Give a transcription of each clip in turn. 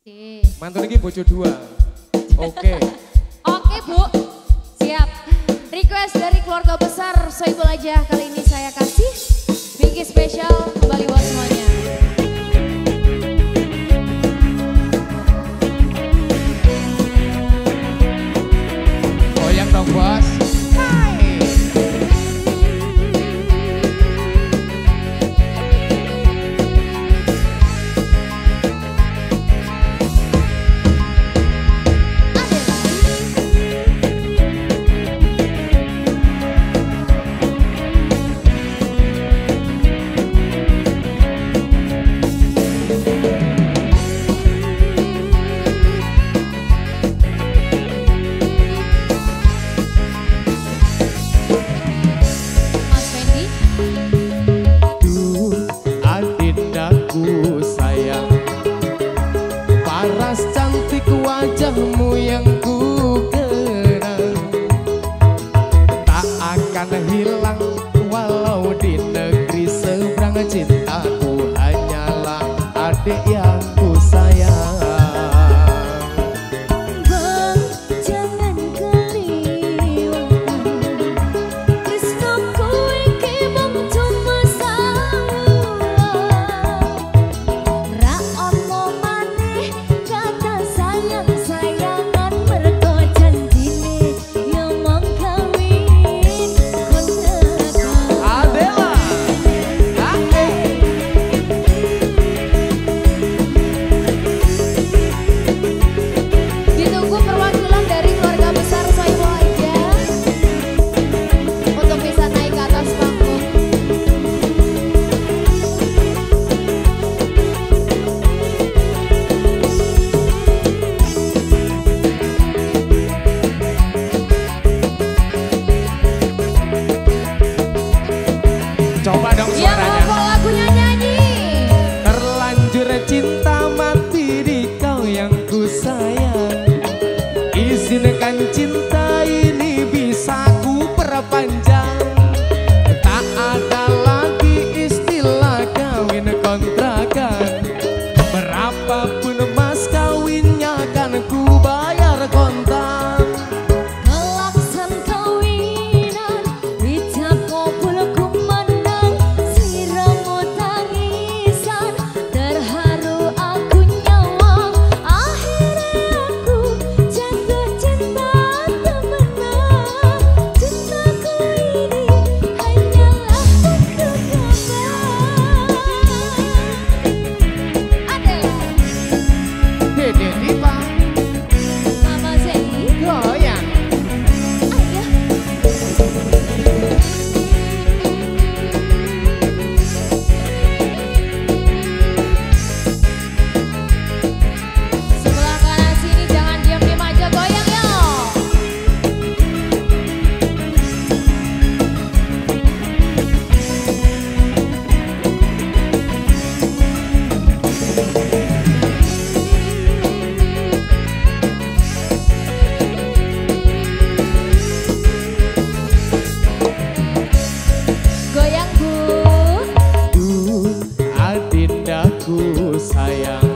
Mantu ini bojo dua. Oke. Oke Bu, siap. Request dari keluarga besar Soibul aja kali ini saya kasih. Pinky spesial kembali buat semuanya. Goyang dong bos. Wajahmu yang ku kenang tak akan hilang walau di negeri seberang. Cintaku hanyalah adik yang ku sayang. Bang, jangan keliwatan. Tresnoku iki mung cuma salah. Ra ono maneh kata sayang. Coba dong suaranya. Yang lagunya nyanyi. Terlanjur cinta mati di kau yang ku sayang. Izinkan cinta ini bisa ku perpanjang. Tak ada lagi istilah kawin kontrakan. Berapapun mas kawinnya kan ku bayar kontak. Kelaksan kawinan ijab kabul kumandang siramu tangisan terharu aku nyawa. Akhirnya aku jatuh cinta temenan. Cintaku ini hanyalah untuk Dede Diva Mama Zeni. goyang. Sebelah kanan sini jangan diam-diam aja, goyang yo. Goyang Bu. Adindaku sayang,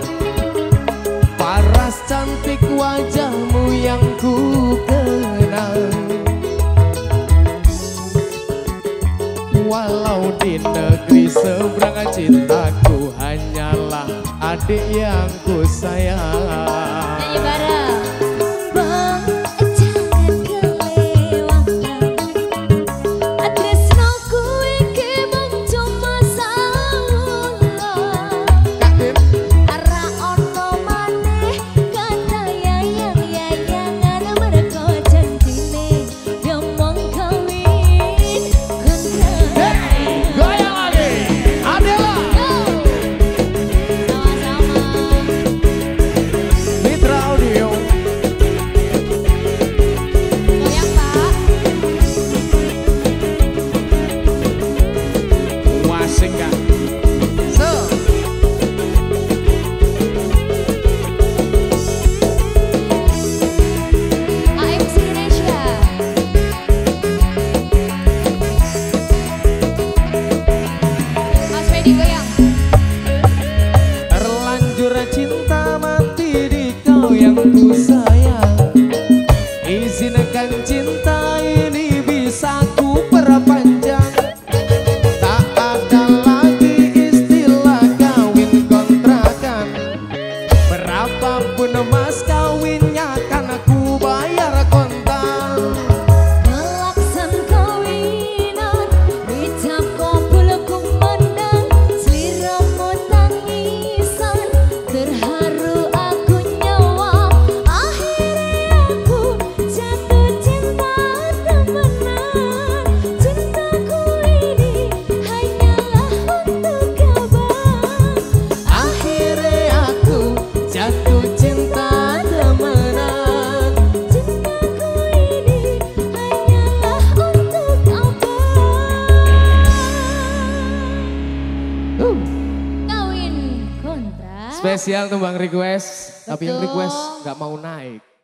paras cantik wajahmu yang ku kenal. Walau di negeri seberang cintaku hanyalah adik yang ku sayang. Nyanyi bareng. Bang, jangan kelewatan. Tresnoku iki mung cuma salah. Ra ono maneh kata yayang-yayangan mergo janjine yo mung kawin kontrakan. Goyang lagi, Adela. Sama-sama. Mitra Audio yang ku sayang, izinkan cinta ini bisa ku perpanjang. Tak ada lagi istilah kawin kontrakan, berapapun mas kawinnya kan aku bayar kontan. Melaksan kawinan, ucap kabul kumandang, seliramu tangisan, terharu aku nyawa. Akhirnya aku jatuh cinta temenan, cintaku ini hanyalah untuk abang. Akhirnya aku jatuh cinta temenan. Cintaku ini hanyalah untuk abang. Kawin kontrak. Spesial tuh Bang request, tapi yang Betul. request nggak mau naik.